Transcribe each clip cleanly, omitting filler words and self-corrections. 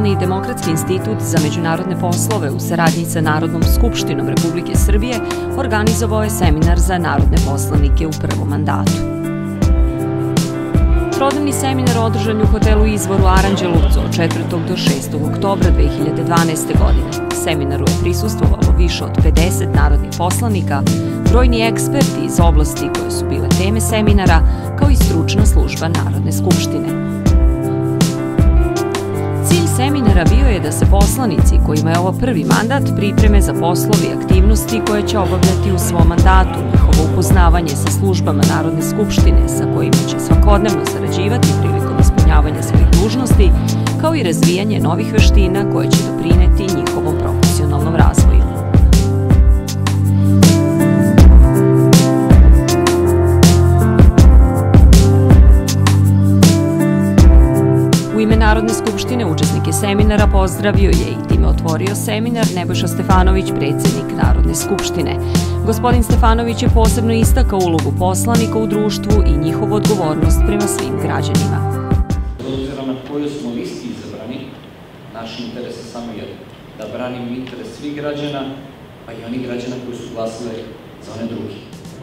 Nacionalni demokratski institut za međunarodne poslove u saradnji sa Narodnom skupštinom Republike Srbije organizovao je seminar za narodne poslanike u prvom mandatu. Trodnevni seminar održan je u hotelu Izvor u Aranđelovcu od 4. do 6. oktobra 2012. godine. Seminaru je prisustvovalo više od 50 narodnih poslanika, brojni eksperti iz oblasti koje su bile teme seminara, kao i stručna služba Narodne skupštine. Cilj seminara bio je da se poslanici, kojima je ovo prvi mandat, pripreme za poslove i aktivnosti koje će obavljati u svom mandatu, njihovo upoznavanje sa službama Narodne skupštine sa kojima će svakodnevno sarađivati prilikom ispunjavanja svojih dužnosti, kao i razvijanje novih veština koje će doprineti njihovom profesionalnom razvoju. U ime Narodne skupštine učesnike seminara pozdravio je i time otvorio seminar Nebojša Stefanović, predsjednik Narodne skupštine. Gospodin Stefanović je posebno istakao ulogu poslanika u društvu i njihovu odgovornost prema svim građanima. Bez obzira na kojoj smo listi izabrani, naš interes je samo jedan, da branimo interes svih građana, pa i onih građana koji su glasili za one drugi.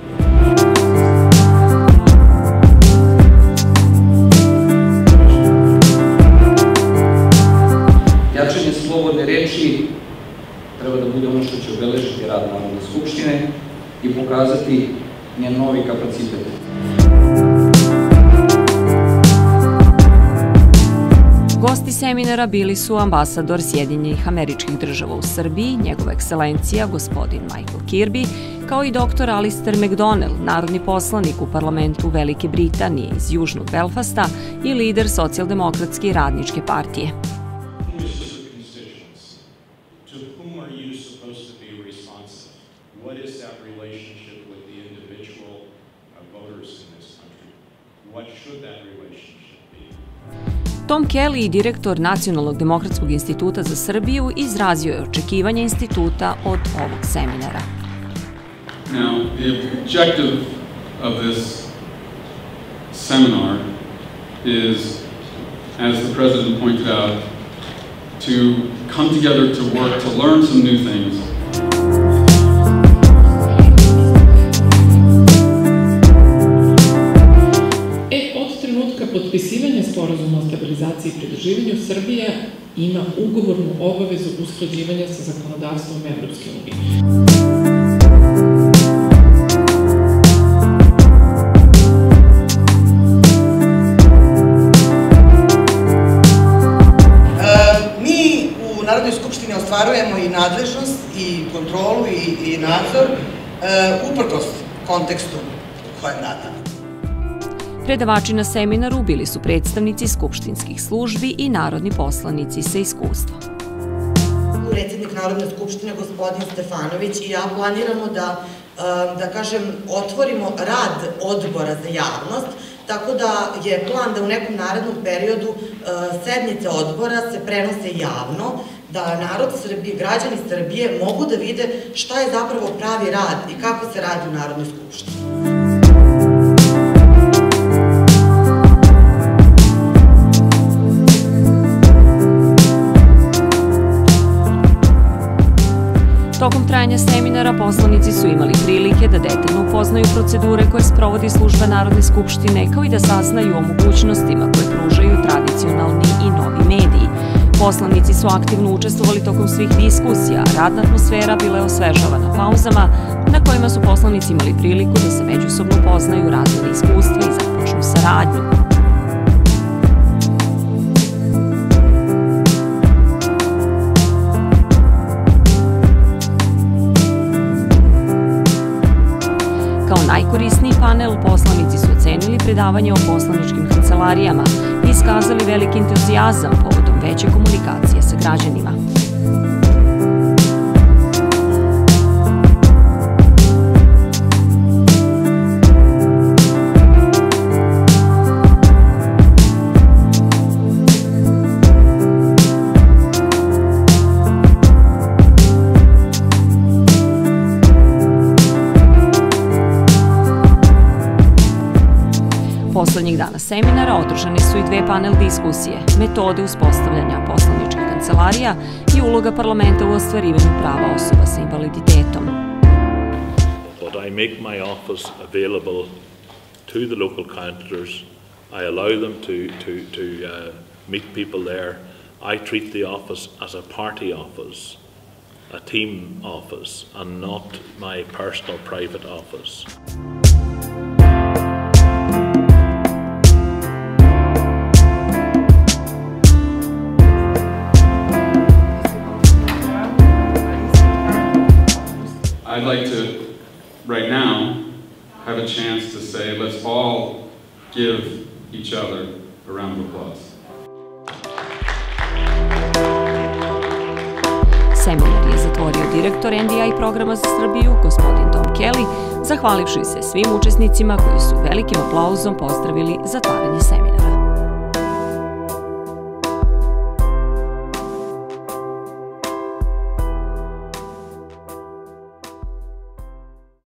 Jačanje slobodne reči treba da bude ono što će obeležiti rad Narodne skupštine i pokazati njen novi kapacitet. Gosti seminara bili su ambasador Sjedinjenih Američkih Država u Srbiji, njegova ekscelencija gospodin Michael Kirby, kao i dr. Alistair McDonnell, narodni poslanik u parlamentu Velike Britanije iz Južnog Belfasta i lider Socijaldemokratske i radničke partije. Tom Kelly, direktor Nacionalnog demokratskog instituta za Srbiju, izrazio je očekivanje instituta od ovog seminara. Now, the objective of this seminar is, as the President pointed out, to come together to work, to learn some new things. Potpisivanje sporazuma o stabilizaciji i pridruživanju, Srbija ima ugovornu obavezu usklađivanja sa zakonodavstvom Evropske unije. Mi u Narodnoj skupštini ostvarujemo i nadležnost i kontrolu i nadzor uprkos kontekstu kojem data. Predavači na seminaru bili su predstavnici skupštinskih službi i narodni poslanici sa iskustvom. Predsjednik Narodne skupštine, gospodin Stefanović, i ja planiramo da kažem, otvorimo rad odbora za javnost, tako da je plan da u nekom narednom periodu sednice odbora se prenose javno, da narod Srbije, građani Srbije mogu da vide šta je zapravo pravi rad i kako se radi u Narodnoj skupštini. Tokom trajanja seminara poslanici su imali prilike da detaljno upoznaju procedure koje sprovodi služba Narodne skupštine, kao i da saznaju o mogućnostima koje pružaju tradicionalni i novi mediji. Poslanici su aktivno učestvovali tokom svih diskusija, a radna atmosfera bila je osvežavana pauzama na kojima su poslanici imali priliku da se međusobno upoznaju, razmene iskustva i započnu saradnju. Kao najkorisniji panel, poslanici su ocenili predavanje o poslaničkim kancelarijama i iskazali veliki entuzijazam povodom veće komunikacije sa građanima. Poslednjih dana seminara održane su i dve panel diskusije, metode uspostavljanja poslaničke kancelarijske kancelarija i uloga parlamenta u ostvarivanju prava osoba sa invaliditetom. But I make my office available to the local councillors. I allow them to meet people there. I treat the office as a party office, a team office, and not my personal private office. I'd like to, right now, have a chance to say, let's all give each other a round of applause. Seminar je zatvorio direktor NDI programa za Srbiju, gospodin Tom Kelly, zahvalivši se svim učesnicima koji su velikim aplauzom pozdravili zatvaranje seminara.